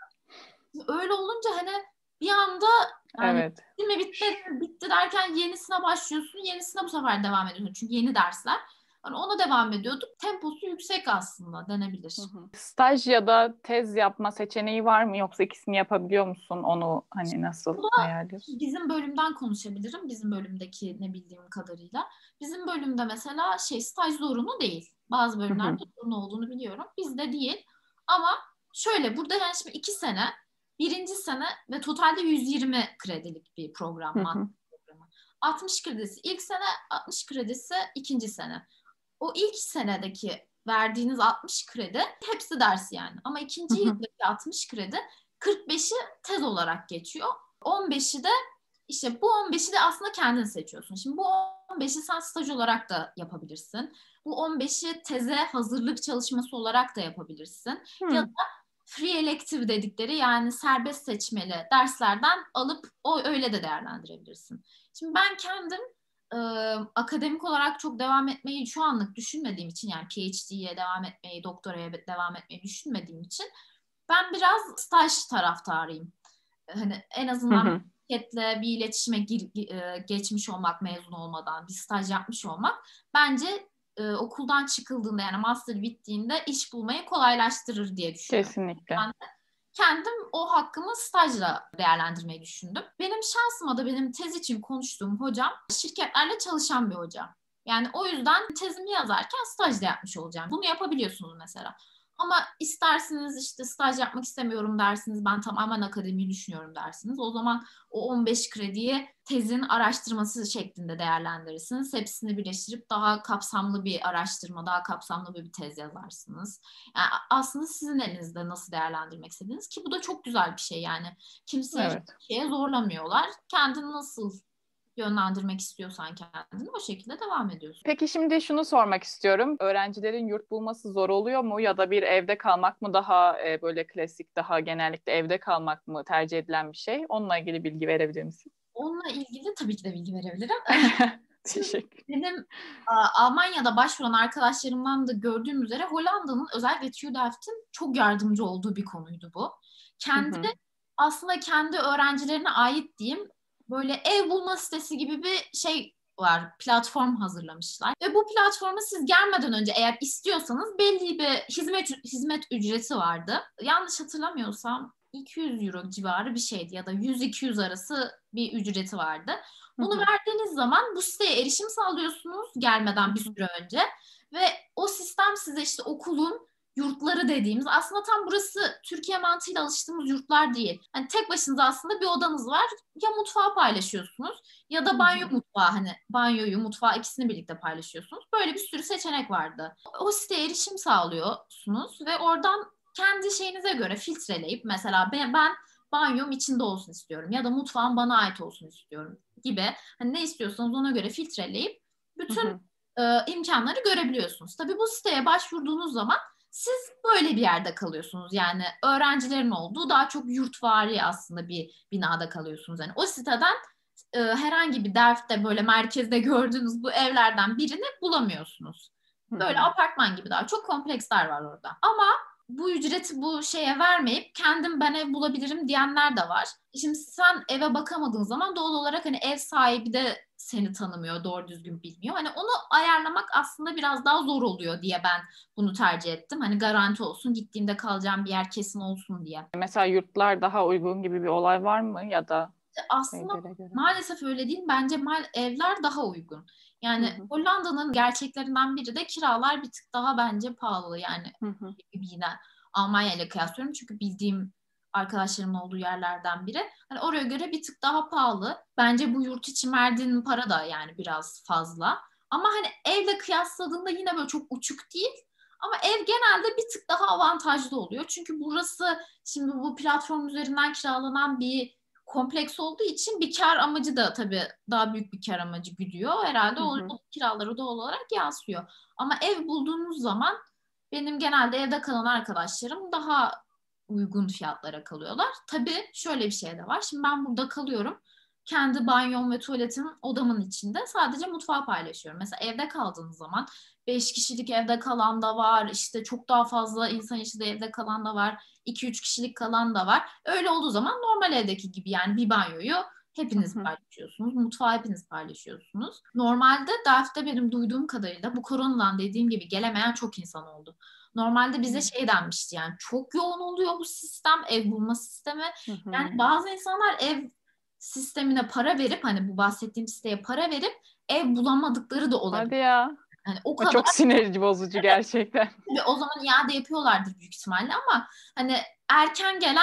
Speaker 2: Öyle olunca hani bir anda yani
Speaker 1: Evet.
Speaker 2: bitti mi bitmedi mi bitti derken yenisine başlıyorsun. Yenisine bu sefer devam ediyorsun. Çünkü yeni dersler. Hani ona devam ediyorduk. Temposu yüksek aslında
Speaker 1: Hı
Speaker 2: denebilir.
Speaker 1: hı. Staj ya da tez yapma seçeneği var mı yoksa ikisini yapabiliyor musun? Onu hani nasıl
Speaker 2: Bu da
Speaker 1: ayarlıyorsun?
Speaker 2: bizim bölümden konuşabilirim. Bizim bölümdeki ne bildiğim kadarıyla. Bizim bölümde mesela şey staj zorunlu değil. Bazı
Speaker 1: Hı hı.
Speaker 2: bölümlerde zorunlu olduğunu biliyorum. Bizde değil. Ama şöyle burada yani şimdi iki sene, birinci sene ve totalde yüz yirmi kredilik bir
Speaker 1: Hı
Speaker 2: program var.
Speaker 1: hı.
Speaker 2: altmış kredisi ilk sene, altmış kredisi ikinci sene. O ilk senedeki verdiğiniz altmış kredi hepsi ders yani. Ama ikinci yıldaki altmış kredi kırk beşi tez olarak geçiyor. on beşi de işte bu on beşi de aslında kendin seçiyorsun. Şimdi bu on beşi sen staj olarak da yapabilirsin. Bu on beşi teze hazırlık çalışması olarak da yapabilirsin.
Speaker 1: Hmm.
Speaker 2: Ya da free elective dedikleri yani serbest seçmeli derslerden alıp o öyle de değerlendirebilirsin. Şimdi ben kendim e, akademik olarak çok devam etmeyi şu anlık düşünmediğim için yani PhD'ye devam etmeyi, doktoraya devam etmeyi düşünmediğim için ben biraz staj taraftarıyım. Hani en azından şirketle bir iletişime gir, e, geçmiş olmak, mezun olmadan bir staj yapmış olmak bence e, okuldan çıkıldığında yani master bittiğinde iş bulmayı kolaylaştırır diye düşünüyorum.
Speaker 1: Kesinlikle.
Speaker 2: Ben de kendim o hakkımı stajla değerlendirmeyi düşündüm. Benim şansıma da benim tez için konuştuğum hocam şirketlerle çalışan bir hoca. Yani o yüzden tezimi yazarken staj da yapmış olacağım. Bunu yapabiliyorsunuz mesela. Ama isterseniz işte staj yapmak istemiyorum dersiniz, ben tamamen akademiyi düşünüyorum dersiniz. O zaman o on beş krediyi tezin araştırması şeklinde değerlendirirsiniz. Hepsini birleştirip daha kapsamlı bir araştırma, daha kapsamlı bir tez yazarsınız. Yani aslında sizin elinizde nasıl değerlendirmek istediğiniz ki bu da çok güzel bir şey yani. Kimseyi
Speaker 1: Evet.
Speaker 2: hiçbir şeye zorlamıyorlar. Kendini nasıl yönlendirmek istiyorsan kendini o şekilde devam ediyorsun.
Speaker 1: Peki şimdi şunu sormak istiyorum. Öğrencilerin yurt bulması zor oluyor mu ya da bir evde kalmak mı daha e, böyle klasik, daha genellikle evde kalmak mı tercih edilen bir şey? Onunla ilgili bilgi verebilir misin?
Speaker 2: Onunla ilgili tabii ki de bilgi verebilirim.
Speaker 1: Teşekkür.
Speaker 2: Benim a, Almanya'da başvuran arkadaşlarımdan da gördüğüm üzere Hollanda'nın özellikle TÜ Delft'in çok yardımcı olduğu bir konuydu bu. Kendi aslında kendi öğrencilerine ait diyeyim böyle ev bulma sitesi gibi bir şey var. Platform hazırlamışlar. Ve bu platforma siz gelmeden önce eğer istiyorsanız belli bir hizmet hizmet ücreti vardı. Yanlış hatırlamıyorsam iki yüz euro civarı bir şeydi ya da yüz iki yüz arası bir ücreti vardı. Bunu verdiğiniz zaman bu siteye erişim sağlıyorsunuz gelmeden bir süre önce ve o sistem size işte okulun yurtları dediğimiz aslında tam burası Türkiye mantığıyla alıştığımız yurtlar değil. Hani tek başınıza aslında bir odanız var. Ya mutfağı paylaşıyorsunuz ya da banyo mutfağı hani banyoyu mutfağı ikisini birlikte paylaşıyorsunuz. Böyle bir sürü seçenek vardı. O siteye erişim sağlıyorsunuz ve oradan kendi şeyinize göre filtreleyip mesela ben, ben banyom içinde olsun istiyorum ya da mutfağım bana ait olsun istiyorum gibi. Hani ne istiyorsanız ona göre filtreleyip bütün e, imkanları görebiliyorsunuz. Tabii bu siteye başvurduğunuz zaman siz böyle bir yerde kalıyorsunuz. Yani öğrencilerin olduğu daha çok yurtvari aslında bir binada kalıyorsunuz. Yani o siteden e, herhangi bir Delft'te böyle merkezde gördüğünüz bu evlerden birini bulamıyorsunuz. Böyle apartman gibi daha çok kompleksler var orada. Ama bu ücreti bu şeye vermeyip kendim ben ev bulabilirim diyenler de var. Şimdi sen eve bakamadığın zaman doğal olarak hani ev sahibi de seni tanımıyor, doğru düzgün bilmiyor. Hani onu ayarlamak aslında biraz daha zor oluyor diye ben bunu tercih ettim. Hani garanti olsun, gittiğimde kalacağım bir yer kesin olsun diye.
Speaker 1: Mesela yurtlar daha uygun gibi bir olay var mı ya da
Speaker 2: aslında
Speaker 1: göre?
Speaker 2: Maalesef öyle değil. Bence mal, evler daha uygun. Yani
Speaker 1: Hı hı.
Speaker 2: Hollanda'nın gerçeklerinden biri de kiralar bir tık daha bence pahalı. Yani
Speaker 1: Hı hı.
Speaker 2: yine Almanya ile kıyaslıyorum. Çünkü bildiğim arkadaşlarımın olduğu yerlerden biri. Hani oraya göre bir tık daha pahalı. Bence bu yurt için verdiğin para da yani biraz fazla. Ama hani evle kıyasladığında yine böyle çok uçuk değil. Ama ev genelde bir tık daha avantajlı oluyor. Çünkü burası şimdi bu platform üzerinden kiralanan bir kompleks olduğu için bir kar amacı da tabii daha büyük bir kar amacı güdüyor. Herhalde
Speaker 1: Hı
Speaker 2: o,
Speaker 1: hı.
Speaker 2: o kiraları doğal olarak yansıyor. Ama ev bulduğunuz zaman benim genelde evde kalan arkadaşlarım daha uygun fiyatlara kalıyorlar. Tabii şöyle bir şey de var. Şimdi ben burada kalıyorum. Kendi banyom ve tuvaletim odamın içinde. Sadece mutfağı paylaşıyorum. Mesela evde kaldığınız zaman beş kişilik evde kalan da var. İşte çok daha fazla insan yaşadığı evde kalan da var. iki üç kişilik kalan da var. Öyle olduğu zaman normal evdeki gibi yani bir banyoyu hepiniz
Speaker 1: Hı hı.
Speaker 2: paylaşıyorsunuz. Mutfağı hepiniz paylaşıyorsunuz. Normalde Delft'te benim duyduğum kadarıyla bu koronadan dediğim gibi gelemeyen çok insan oldu. Normalde bize şey denmişti yani çok yoğun oluyor bu sistem, ev bulma sistemi.
Speaker 1: Hı hı.
Speaker 2: Yani bazı insanlar ev sistemine para verip hani bu bahsettiğim siteye para verip ev bulamadıkları da olabilir.
Speaker 1: Hadi ya.
Speaker 2: Yani o
Speaker 1: O
Speaker 2: kadar
Speaker 1: çok sinir bozucu gerçekten.
Speaker 2: tabii o zaman iade yapıyorlardır büyük ihtimalle ama hani erken gelen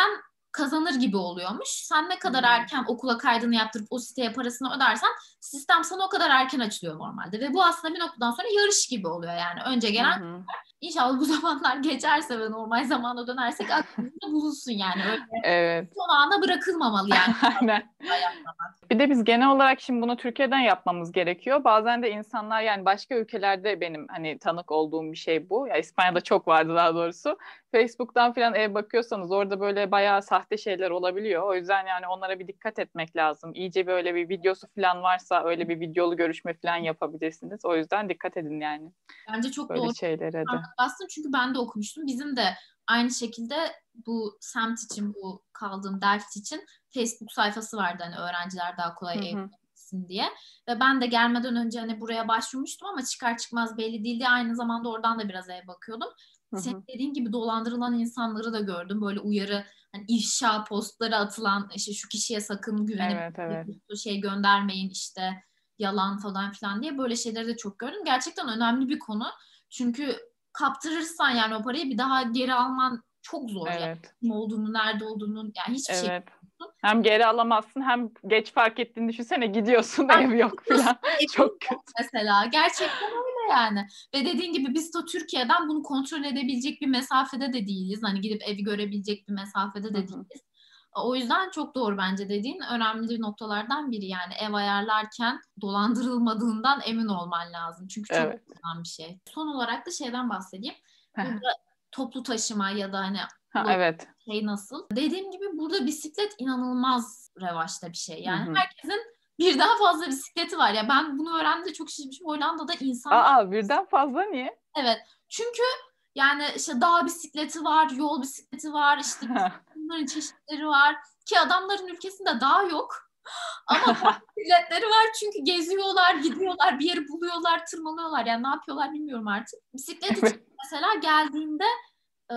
Speaker 2: kazanır gibi oluyormuş. Sen ne kadar
Speaker 1: Hmm.
Speaker 2: erken okula kaydını yaptırıp o siteye parasını ödersen sistem sana o kadar erken açılıyor normalde. Ve bu aslında bir noktadan sonra yarış gibi oluyor yani. Önce gelen
Speaker 1: Hı hı.
Speaker 2: İnşallah bu zamanlar geçerse ve normal zamana dönersek aklımızda bulunsun yani. Öyle
Speaker 1: Evet.
Speaker 2: son ana bırakılmamalı yani.
Speaker 1: Aynen. Bir de biz genel olarak şimdi bunu Türkiye'den yapmamız gerekiyor. Bazen de insanlar yani başka ülkelerde benim hani tanık olduğum bir şey bu. Ya İspanya'da çok vardı daha doğrusu. Facebook'tan falan eğer bakıyorsanız orada böyle bayağı sahte şeyler olabiliyor. O yüzden yani onlara bir dikkat etmek lazım. İyice böyle bir videosu falan varsa öyle bir videolu görüşme falan yapabilirsiniz. O yüzden dikkat edin yani
Speaker 2: Bence çok
Speaker 1: böyle
Speaker 2: doğru
Speaker 1: şeylere de.
Speaker 2: bastın çünkü ben de okumuştum. Bizim de aynı şekilde bu semt için, bu kaldığım ders için Facebook sayfası vardı hani öğrenciler daha kolay
Speaker 1: Hı
Speaker 2: ev
Speaker 1: hı.
Speaker 2: bulabilirsin diye. Ve ben de gelmeden önce hani buraya başvurmuştum ama çıkar çıkmaz belli değildi. Aynı zamanda oradan da biraz ev bakıyordum.
Speaker 1: Hı
Speaker 2: Senin
Speaker 1: hı.
Speaker 2: dediğin gibi dolandırılan insanları da gördüm. Böyle uyarı, hani ifşa postları atılan, işte şu kişiye sakın güvenip
Speaker 1: Evet, evet.
Speaker 2: şey göndermeyin, işte yalan falan filan diye böyle şeyleri de çok gördüm. Gerçekten önemli bir konu. Çünkü kaptırırsan yani o parayı bir daha geri alman çok zor. Yani
Speaker 1: Evet.
Speaker 2: kim olduğunu, nerede olduğunu, yani hiçbir şey
Speaker 1: Evet.
Speaker 2: bilmiyorsun.
Speaker 1: Hem geri alamazsın hem geç fark ettiğini düşünsene gidiyorsun ev yok
Speaker 2: Biliyorsun,
Speaker 1: falan.
Speaker 2: evin
Speaker 1: Çok kötü.
Speaker 2: yok mesela. Gerçekten öyle yani. Ve dediğin gibi biz de Türkiye'den bunu kontrol edebilecek bir mesafede de değiliz. Hani gidip evi görebilecek bir mesafede
Speaker 1: Hı
Speaker 2: de
Speaker 1: hı.
Speaker 2: değiliz. O yüzden çok doğru bence dediğin önemli noktalardan biri yani ev ayarlarken dolandırılmadığından emin olman lazım. Çünkü çok
Speaker 1: Evet.
Speaker 2: önemli bir şey. Son olarak da şeyden bahsedeyim.
Speaker 1: Heh.
Speaker 2: Burada toplu taşıma ya da hani
Speaker 1: Ha,
Speaker 2: ulaşım
Speaker 1: evet.
Speaker 2: şey nasıl? Dediğim gibi burada bisiklet inanılmaz revaçta bir şey.
Speaker 1: Hı
Speaker 2: Yani
Speaker 1: hı.
Speaker 2: herkesin birden fazla bisikleti var. Ya ben bunu öğrendiğimde çok şaşırmışım. Hollanda'da insanlar
Speaker 1: Aa, birden fazla niye?
Speaker 2: evet. Çünkü yani işte dağ bisikleti var, yol bisikleti var, işte bunların çeşitleri var. Ki adamların ülkesinde dağ yok. Ama dağ bisikletleri var çünkü geziyorlar, gidiyorlar, bir yeri buluyorlar, tırmalıyorlar. Yani ne yapıyorlar bilmiyorum artık. Bisiklet için
Speaker 1: Evet.
Speaker 2: mesela geldiğinde e,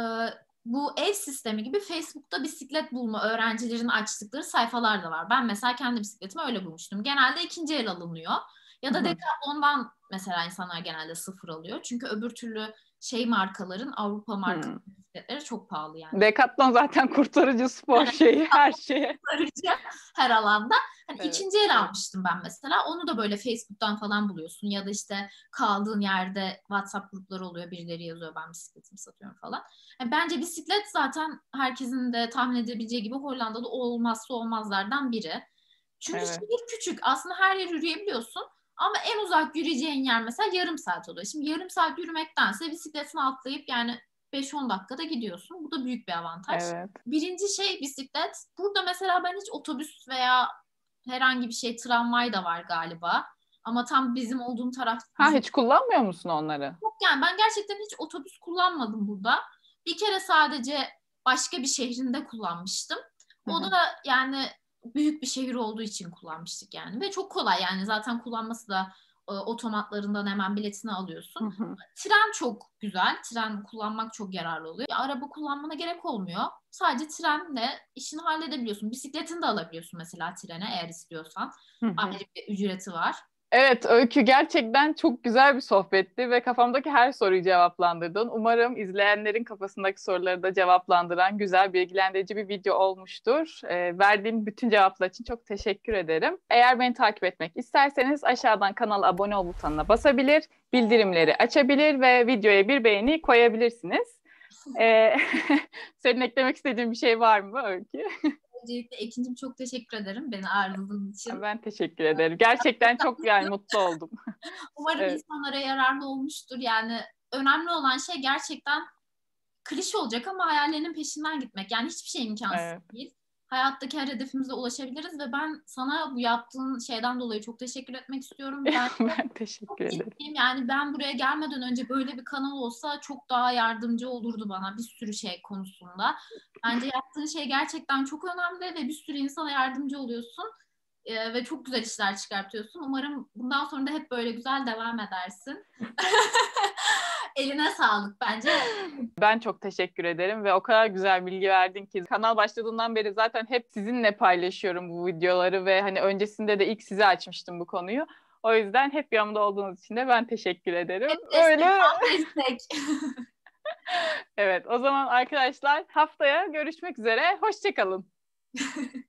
Speaker 2: bu ev sistemi gibi Facebook'ta bisiklet bulma öğrencilerin açtıkları sayfalar da var. Ben mesela kendi bisikletimi öyle bulmuştum. Genelde ikinci el alınıyor. Ya
Speaker 1: Hı
Speaker 2: da
Speaker 1: hı.
Speaker 2: Decathlon'dan mesela insanlar genelde sıfır alıyor. Çünkü öbür türlü şey markaların, Avrupa
Speaker 1: Hı.
Speaker 2: markaların bisikletleri çok pahalı yani.
Speaker 1: Decathlon zaten kurtarıcı spor şeyi her şeye.
Speaker 2: Kurtarıcı her alanda. Hani
Speaker 1: Evet.
Speaker 2: ikinci el almıştım ben mesela. Onu da böyle Facebook'tan falan buluyorsun. Ya da işte kaldığın yerde WhatsApp grupları oluyor. Birileri yazıyor ben bisikletimi satıyorum falan. Yani bence bisiklet zaten herkesin de tahmin edebileceği gibi Hollanda'da olmazsa olmazlardan biri. Çünkü
Speaker 1: Evet.
Speaker 2: şehir küçük. Aslında her yer yürüyebiliyorsun. Ama en uzak yürüyeceğin yer mesela yarım saat oluyor. Şimdi yarım saat yürümektense bisikletine atlayıp yani beş on dakikada gidiyorsun. Bu da büyük bir avantaj.
Speaker 1: Evet.
Speaker 2: Birinci şey bisiklet. Burada mesela ben hiç otobüs veya herhangi bir şey tramvay da var galiba. Ama tam bizim olduğum taraf
Speaker 1: Ha, hiç kullanmıyor musun onları?
Speaker 2: yok yani ben gerçekten hiç otobüs kullanmadım burada. Bir kere sadece başka bir şehrinde kullanmıştım.
Speaker 1: Hı
Speaker 2: O
Speaker 1: hı.
Speaker 2: da yani büyük bir şehir olduğu için kullanmıştık yani. Ve çok kolay yani zaten kullanması da e, otomatlarından hemen biletini
Speaker 1: Hı
Speaker 2: alıyorsun.
Speaker 1: hı.
Speaker 2: Tren çok güzel. Tren kullanmak çok yararlı oluyor. Ya, araba kullanmana gerek olmuyor. Sadece trenle işini halledebiliyorsun. Bisikletini de alabiliyorsun mesela trene eğer istiyorsan.
Speaker 1: Hı hı.
Speaker 2: Ayrı bir ücreti var.
Speaker 1: Evet Öykü, gerçekten çok güzel bir sohbetti ve kafamdaki her soruyu cevaplandırdın. Umarım izleyenlerin kafasındaki soruları da cevaplandıran güzel, bilgilendirici bir video olmuştur. Ee, verdiğim bütün cevaplar için çok teşekkür ederim. Eğer beni takip etmek isterseniz aşağıdan kanala abone ol butonuna basabilir, bildirimleri açabilir ve videoya bir beğeni koyabilirsiniz. Ee, senin eklemek istediğin bir şey var mı Öykü?
Speaker 2: Öncelikle Ekin'cim çok teşekkür ederim beni ağırladığın için.
Speaker 1: Ben teşekkür ederim. Gerçekten çok yani mutlu oldum.
Speaker 2: Umarım
Speaker 1: Evet,
Speaker 2: insanlara yararlı olmuştur. Yani önemli olan şey gerçekten klişe olacak ama hayallerinin peşinden gitmek. Yani hiçbir şey imkansız
Speaker 1: evet.
Speaker 2: değil. Hayattaki her hedefimize ulaşabiliriz ve ben sana bu yaptığın şeyden dolayı çok teşekkür etmek istiyorum. Ben
Speaker 1: Ben teşekkür
Speaker 2: çok
Speaker 1: ederim.
Speaker 2: ciddiyim. Yani ben buraya gelmeden önce böyle bir kanal olsa çok daha yardımcı olurdu bana bir sürü şey konusunda. Bence yaptığın şey gerçekten çok önemli ve bir sürü insana yardımcı oluyorsun. Ee, ve çok güzel işler çıkartıyorsun. Umarım bundan sonra da hep böyle güzel devam edersin. Eline sağlık bence.
Speaker 1: Ben çok teşekkür ederim ve o kadar güzel bilgi verdin ki kanal başladığından beri zaten hep sizinle paylaşıyorum bu videoları ve hani öncesinde de ilk size açmıştım bu konuyu. O yüzden hep yanımda olduğunuz için de ben teşekkür ederim.
Speaker 2: Hep destek,
Speaker 1: Öyle
Speaker 2: al destek.
Speaker 1: Evet, o zaman arkadaşlar haftaya görüşmek üzere. Hoşça kalın.